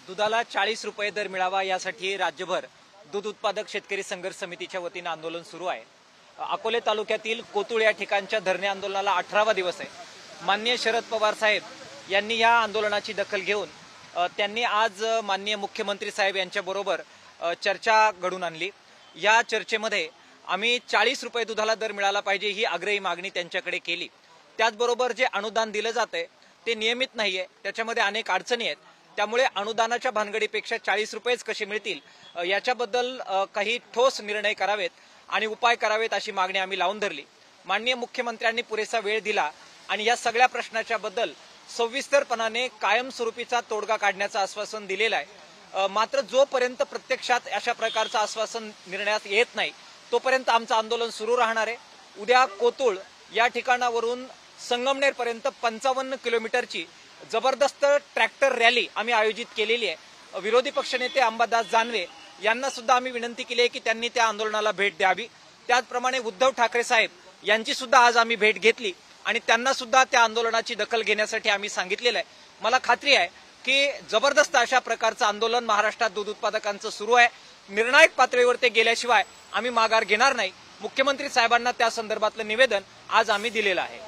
दुधाला 40 रुपये दर मिळावा यासाठी राज्यभर दूध उत्पादक शेतकरी संघर्ष समितीच्या वतीने आंदोलन सुरू आहे। अकोले तालुक्यातील कोतुळ या ठिकाणच्या धरणे आंदोलनाला 18वा दिवस आहे। माननीय शरद पवार साहेब यांनी या आंदोलनाची दखल घेऊन त्यांनी आज माननीय मुख्यमंत्री साहेब यांच्या बरोबर चर्चा घडून आणली। या चर्चेमध्ये आम्ही 40 रुपये दुधाला दर मिळाला पाहिजे ही आग्रही मागणी त्यांच्याकडे केली। त्याचबरोबर जे अनुदान दिलं जाते ते नियमित नाहीये, त्याच्यामध्ये अनेक अडचणी आहेत। त्यामुळे अनुदानाच्या भानगडीपेक्षा 40 रुपयेच कसे मिळतील याच्याबद्दल काही ठोस निर्णय करावेत आणि उपाय करावेत अशी मागणी आम्ही लावून धरली। माननीय मुख्यमंत्र्यांनी पुरेसा वेळ दिला आणि या सगळ्या प्रश्नाच्या बद्दल सविस्तरपणाने कायमस्वरूपीचा तोडगा काढण्याचं आश्वासन दिलेलं आहे। मात्र जोपर्यंत प्रत्यक्षात अशा प्रकारचं आश्वासन निर्णयात येत नाही तोपर्यंत आमचं आंदोलन सुरू राहणार आहे। उद्या कोतुळ या ठिकाणावरून संगमनेर पर्यंत 55 किलोमीटरची जबरदस्त ट्रॅक्टर रॅली आम्ही आयोजित केलेली आहे। विरोधी पक्षनेते अंबादास जानवे यांना सुद्धा आम्ही विनंती केली आहे की त्यांनी त्या आंदोलनाला भेट द्यावी। त्याचप्रमाणे उद्धव ठाकरे साहेब यांची सुद्धा आज आम्ही भेट घेतली आणि त्यांना सुद्धा त्या आंदोलनाची दखल घेण्यासाठी आम्ही सांगितलेलं आहे। मला खात्री आहे की जबरदस्त अशा प्रकारचं आंदोलन महाराष्ट्रात दूध उत्पादकांचं सुरू आहे। निर्णायक पातळीवर ते गेल्याशिवाय आम्ही माघार घेणार नाही। मुख्यमंत्री साहेबांना त्या संदर्भातलं निवेदन आज आम्ही दिलेलं आहे।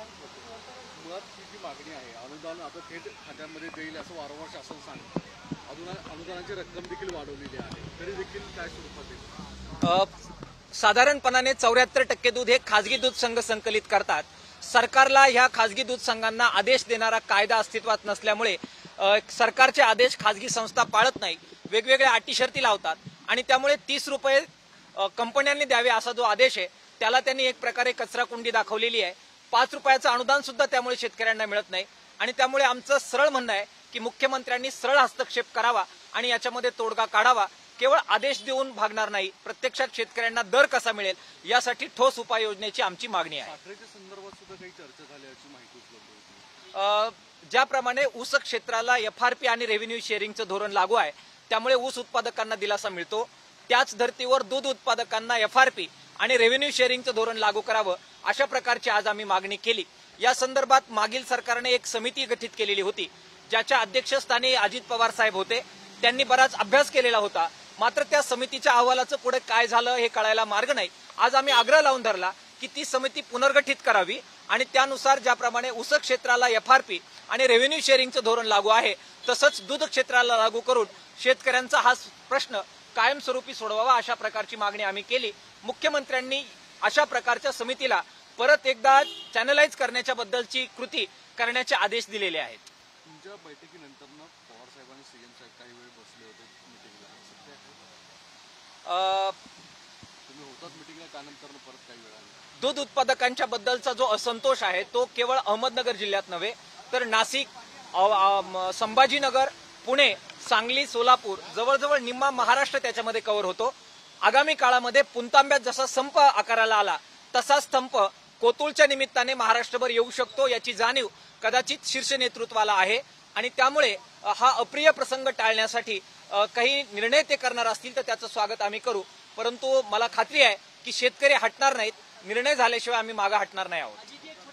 अनुदान आता थेट खात्यामध्ये देईल असं वारंवार शासन सांगतं। अनुदानाची रक्कम देखील वाढवलेली आहे, तरी देखील काय स्वरूपात आहे? साधारणपणाने 74% दूध हे खाजगी दूध संघ संकलित करतात। सरकारला ह्या खाजगी दूध संघांना आदेश देणारा कायदा अस्तित्वात नसल्यामुळे सरकारचे आदेश खाजगी संस्था पाळत नाही, वेगवेगळ्या अटी शर्ती लावतात आणि त्यामुळे 30 रुपये कंपन्यांनी द्यावे असा जो आदेश आहे त्याला त्यांनी एक प्रकारे कचरा कुंडी दाखवलेली आहे। 5 रुपयाचं अनुदान सुद्धा त्यामुळे शेतकऱ्यांना मिळत नाही आणि त्यामुळे आमचं सरळ म्हणणं आहे की मुख्यमंत्र्यांनी सरळ हस्तक्षेप करावा आणि याच्यामध्ये तोडगा काढावा। केवळ आदेश देऊन भागणार नाही, प्रत्यक्षात शेतकऱ्यांना दर कसा मिळेल यासाठी ठोस उपाययोजनेची आमची मागणी आहे। साखरेच्या संदर्भात सुद्धा काही चर्चा झाल्याची माहिती उपलब्ध होती। ज्याप्रमाणे ऊस क्षेत्राला FRP आणि रेव्हेन्यू शेअरिंगचं धोरण लागू आहे त्यामुळे ऊस उत्पादकांना दिलासा मिळतो, त्याच धर्तीवर दूध उत्पादकांना FRP आणि रेव्हेन्यू शेअरिंगचं धोरण लागू करावं अशा प्रकारची आज आम्ही मागणी केली। या संदर्भात मागील सरकारने एक समिती गठीत केलेली होती ज्याच्या अध्यक्षस्थानी अजित पवार साहेब होते। त्यांनी बराच अभ्यास केलेला होता, मात्र त्या समितीच्या अहवालाचं पुढे काय झालं हे कळायला मार्ग नाही। आज आम्ही आग्रह लावून धरला की ती समिती पुनर्गठित करावी आणि त्यानुसार ज्याप्रमाणे ऊस क्षेत्राला FRP आणि रेव्हेन्यू शेअरिंगचं धोरण लागू आहे तसंच दूध क्षेत्राला लागू करून शेतकऱ्यांचा हा प्रश्न कायमस्वरूपी सोडवावा अशा प्रकारची मागणी आम्ही केली। मुख्यमंत्र्यांनी अशा प्रकारच्या समितीला परत एकदा चॅनलाइज करण्याच्या बद्दलची कृती करण्याचे आदेश दिलेले आहेत। तुमच्या बैठकीनंतर पवार साहेब आणि सीएम साहेब काही वेळ बसले होते मीटिंगला, तुम्ही होतात मीटिंगला, त्यानंतर परत काही वेळ आली? दूध उत्पादकांच्या बद्दलचा जो असंतोष आहे तो केवळ अहमदनगर जिल्ह्यात नव्हे तर नाशिक, संभाजीनगर, पुणे, सांगली, सोलापूर जवळजवळ निम्मा महाराष्ट्र त्याच्यामध्ये कव्हर होतो। आगामी काळामध्ये पुणतांब्यात जसा संप आकाराला आला तसाच संप कोतुळच्या निमित्ताने महाराष्ट्रभर येऊ शकतो याची जाणीव कदाचित शीर्ष नेतृत्वाला आहे आणि त्यामुळे हा अप्रिय प्रसंग टाळण्यासाठी काही निर्णय ते करणार असतील तर त्याचं स्वागत आम्ही करू, परंतु मला खात्री आहे की शेतकरी हटणार नाहीत। निर्णय झाल्याशिवाय आम्ही मागे हटणार नाही आहोत।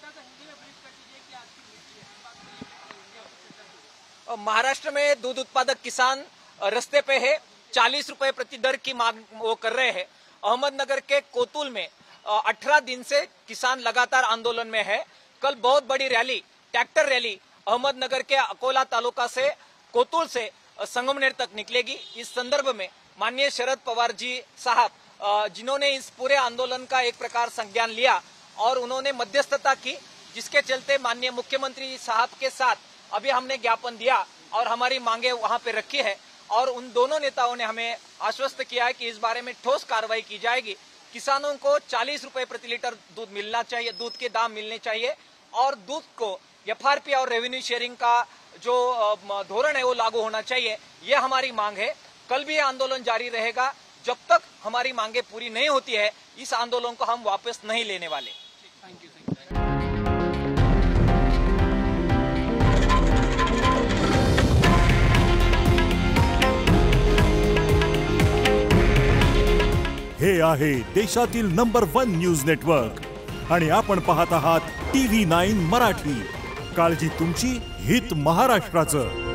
महाराष्ट्र में दूध उत्पादक किसान रस्ते पे है, 40 रुपए प्रति दर की मांग वो कर रहे हैं। अहमदनगर के कोतुल में 18 दिन से किसान लगातार आंदोलन में है। कल बहुत बड़ी रैली, ट्रैक्टर रैली अहमदनगर के अकोला तालुका से कोतुल से संगमनेर तक निकलेगी। इस संदर्भ में माननीय शरद पवार जी साहब जिन्होंने इस पूरे आंदोलन का एक प्रकार संज्ञान लिया और उन्होंने मध्यस्थता की, जिसके चलते माननीय मुख्यमंत्री साहब के साथ अभी हमने ज्ञापन दिया और हमारी मांगे वहां पे रखी है और उन दोनों नेताओं ने हमें आश्वस्त किया है कि इस बारे में ठोस कार्रवाई की जाएगी। किसानों को 40 रुपए प्रति लीटर दूध मिलना चाहिए, दूध के दाम मिलने चाहिए और दूध को FRP और रेवेन्यू शेयरिंग का जो धोरण है वो लागू होना चाहिए, ये हमारी मांग है। कल भी ये आंदोलन जारी रहेगा जब तक हमारी मांगे पूरी नहीं होती है। इस आंदोलन को हम वापस नहीं लेने वाले। Thank you. हे आहे देशातील नंबर 1 न्यूज नेटवर्क आणि आपण पाहत आहात TV9 मराठी। काळजी तुमची, हित महाराष्ट्राचं।